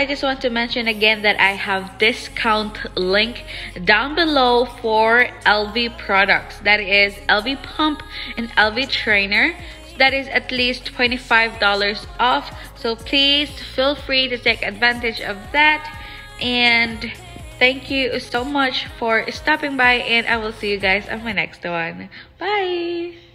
just want to mention again that I have discount link down below for Elvie products. That is Elvie Pump and Elvie Trainer. That is at least $25 off. So please feel free to take advantage of that. And thank you so much for stopping by, and I will see you guys on my next one. Bye!